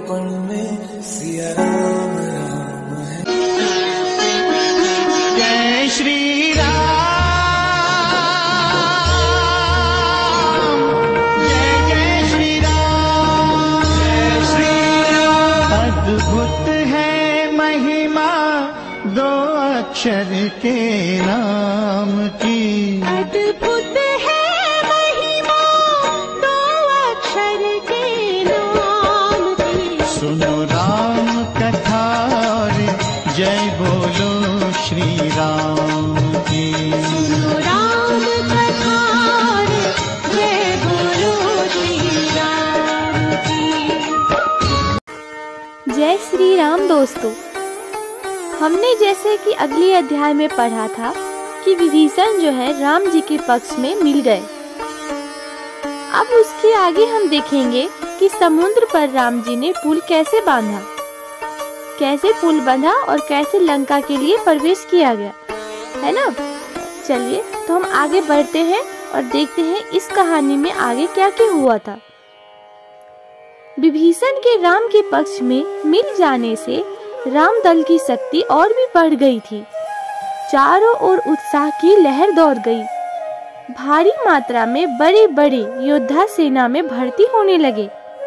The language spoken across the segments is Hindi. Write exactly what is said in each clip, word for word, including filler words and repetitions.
पल में सिया राम राम है। जय श्री राम, जय जय श्री राम, जय श्री राम। अद्भुत है महिमा दो अक्षर के नाम की, अद्भुत है महिमा दो अक्षर के नाम की। सुनो राम कथा और जय बोलो श्री राम की। सुनो राम कथा और जय बोलो श्री राम की। जय श्री राम दोस्तों, हमने जैसे कि अगले अध्याय में पढ़ा था कि विभीषण जो है राम जी के पक्ष में मिल गए। अब उसके आगे हम देखेंगे कि समुद्र पर राम जी ने पुल कैसे बांधा, कैसे पुल बंधा और कैसे लंका के लिए प्रवेश किया गया, है ना। चलिए तो हम आगे बढ़ते हैं और देखते हैं इस कहानी में आगे क्या क्या हुआ था। विभीषण के राम के पक्ष में मिल जाने से राम दल की शक्ति और भी बढ़ गई थी। चारों ओर उत्साह की लहर दौड़ गई। भारी मात्रा में बड़े बड़े योद्धा सेना में भर्ती होने लगे।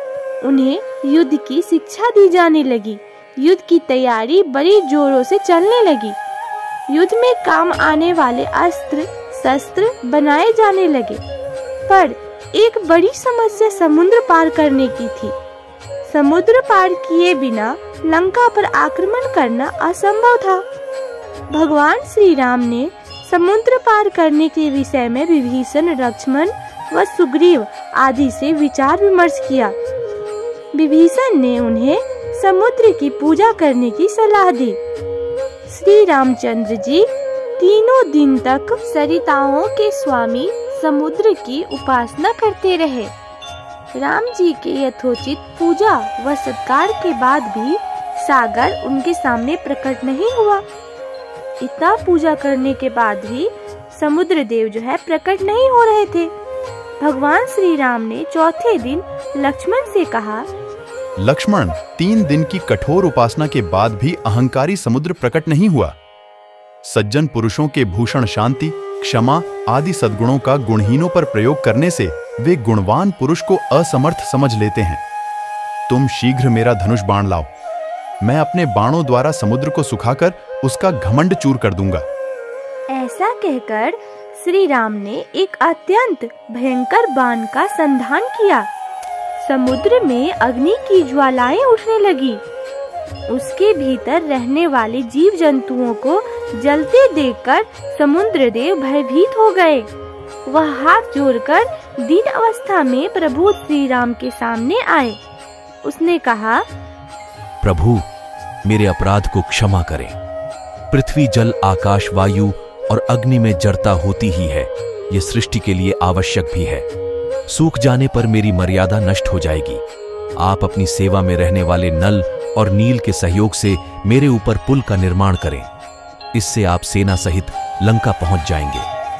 उन्हें युद्ध की शिक्षा दी जाने लगी। युद्ध की तैयारी बड़ी जोरों से चलने लगी। युद्ध में काम आने वाले अस्त्र शस्त्र बनाए जाने लगे। पर एक बड़ी समस्या समुद्र पार करने की थी। समुद्र पार किए बिना लंका पर आक्रमण करना असंभव था। भगवान श्री राम ने समुद्र पार करने के विषय में विभीषण, लक्ष्मण व सुग्रीव आदि से विचार विमर्श किया। विभीषण ने उन्हें समुद्र की पूजा करने की सलाह दी। श्री रामचंद्र जी तीनों दिन तक सरिताओं के स्वामी समुद्र की उपासना करते रहे। राम जी के यथोचित पूजा व सत्कार के बाद भी सागर उनके सामने प्रकट नहीं हुआ। इतना पूजा करने के बाद भी समुद्र देव जो है प्रकट नहीं हो रहे थे। भगवान श्री राम ने चौथे दिन लक्ष्मण से कहा, लक्ष्मण, तीन दिन की कठोर उपासना के बाद भी अहंकारी समुद्र प्रकट नहीं हुआ। सज्जन पुरुषों के भूषण शांति, क्षमा आदि सद्गुणों का गुणहीनों पर प्रयोग करने से वे गुणवान पुरुष को असमर्थ समझ लेते हैं। तुम शीघ्र मेरा धनुष बाण लाओ। मैं अपने बाणों द्वारा समुद्र को सुखाकर उसका घमंड चूर कर दूंगा। ऐसा कहकर श्री राम ने एक अत्यंत भयंकर बाण का संधान किया। समुद्र में अग्नि की ज्वालाएं उठने लगी। उसके भीतर रहने वाले जीव जंतुओं को जलते देखकर समुद्र देव भयभीत हो गए। वह हाथ जोड़कर दीन अवस्था में प्रभु श्री राम के सामने आए। उसने कहा, प्रभु, मेरे अपराध को क्षमा करें। पृथ्वी, जल, आकाश, वायु और अग्नि में जड़ता होती ही है। ये सृष्टि के लिए आवश्यक भी है। सूख जाने पर मेरी मर्यादा नष्ट हो जाएगी। आप अपनी सेवा में रहने वाले नल और नील के सहयोग से मेरे ऊपर पुल का निर्माण करें। इससे आप सेना सहित लंका पहुंच जाएंगे।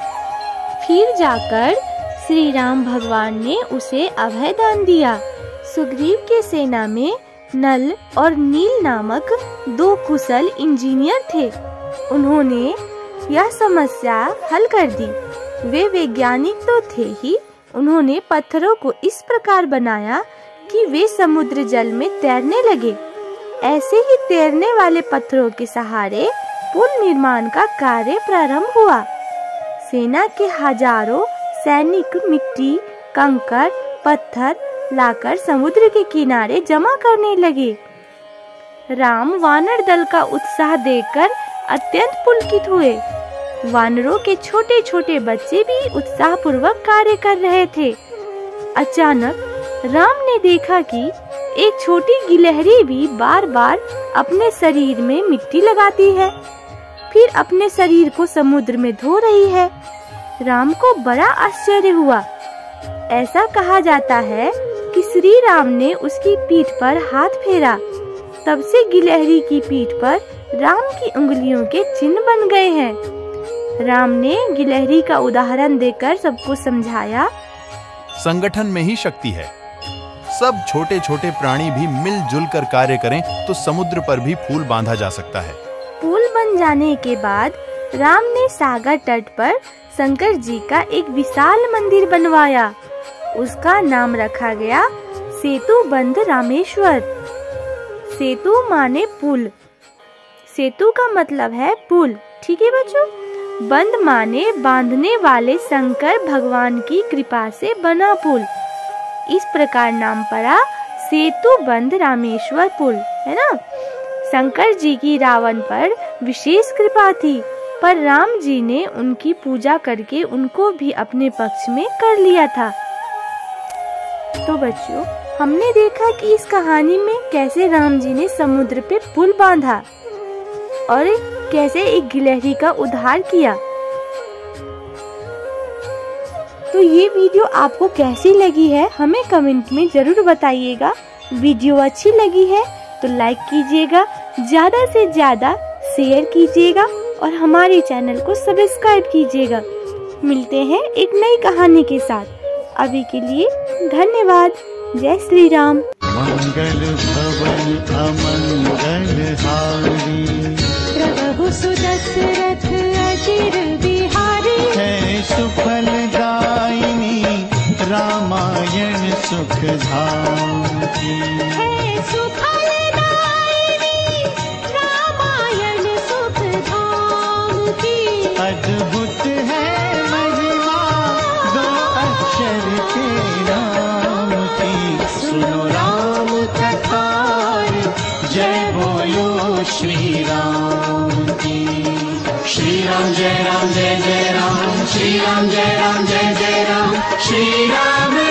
फिर जाकर श्री राम भगवान ने उसे अभय दान दिया। सुग्रीव के सेना में नल और नील नामक दो कुशल इंजीनियर थे। उन्होंने यह समस्या हल कर दी। वे वैज्ञानिक तो थे ही, उन्होंने पत्थरों को इस प्रकार बनाया कि वे समुद्र जल में तैरने लगे। ऐसे ही तैरने वाले पत्थरों के सहारे पुल निर्माण का कार्य प्रारंभ हुआ। सेना के हजारों सैनिक मिट्टी, कंकड़, पत्थर लाकर समुद्र के किनारे जमा करने लगे। राम वानर दल का उत्साह देखकर अत्यंत पुलकित हुए। वानरों के छोटे छोटे बच्चे भी उत्साह पूर्वक कार्य कर रहे थे। अचानक राम ने देखा कि एक छोटी गिलहरी भी बार बार अपने शरीर में मिट्टी लगाती है, फिर अपने शरीर को समुद्र में धो रही है। राम को बड़ा आश्चर्य हुआ। ऐसा कहा जाता है कि श्री राम ने उसकी पीठ पर हाथ फेरा। तब से गिलहरी की पीठ पर राम की उंगलियों के चिन्ह बन गए हैं। राम ने गिलहरी का उदाहरण देकर सबको समझाया, संगठन में ही शक्ति है। सब छोटे छोटे प्राणी भी मिलजुल कर कार्य करें तो समुद्र पर भी पुल बांधा जा सकता है। पुल बन जाने के बाद राम ने सागर तट पर शंकर जी का एक विशाल मंदिर बनवाया। उसका नाम रखा गया सेतु बंध रामेश्वर। सेतु माने पुल, सेतु का मतलब है पुल, ठीक है बच्चों। बंध माने बांधने वाले शंकर भगवान की कृपा से बना पुल। इस प्रकार नाम पड़ा सेतु बंध रामेश्वर पुल, है ना। शंकर जी की रावण पर विशेष कृपा थी, पर राम जी ने उनकी पूजा करके उनको भी अपने पक्ष में कर लिया था। तो बच्चों, हमने देखा कि इस कहानी में कैसे राम जी ने समुद्र पे पुल बांधा और कैसे एक गिलहरी का उद्धार किया। तो ये वीडियो आपको कैसी लगी है हमें कमेंट में जरूर बताइएगा। वीडियो अच्छी लगी है तो लाइक कीजिएगा, ज्यादा से ज्यादा शेयर कीजिएगा और हमारे चैनल को सब्सक्राइब कीजिएगा। मिलते हैं एक नई कहानी के साथ। अभी के लिए धन्यवाद। जय श्री राम। मंगल भवन अमंगल हारी, प्रभु सुदशरथ अजिर बिहारी। है सुफल दायिनी रामायण सुख धाम की। है सुफल दायिनी रामायण सुख धाम की। अद्भुत है महिमा दो अक्षर के नाम की। सुनो राम कथा, जय बोलो श्री राम की। श्री राम जय राम जय जय राम, श्री राम जय राम जय जय राम, श्री राम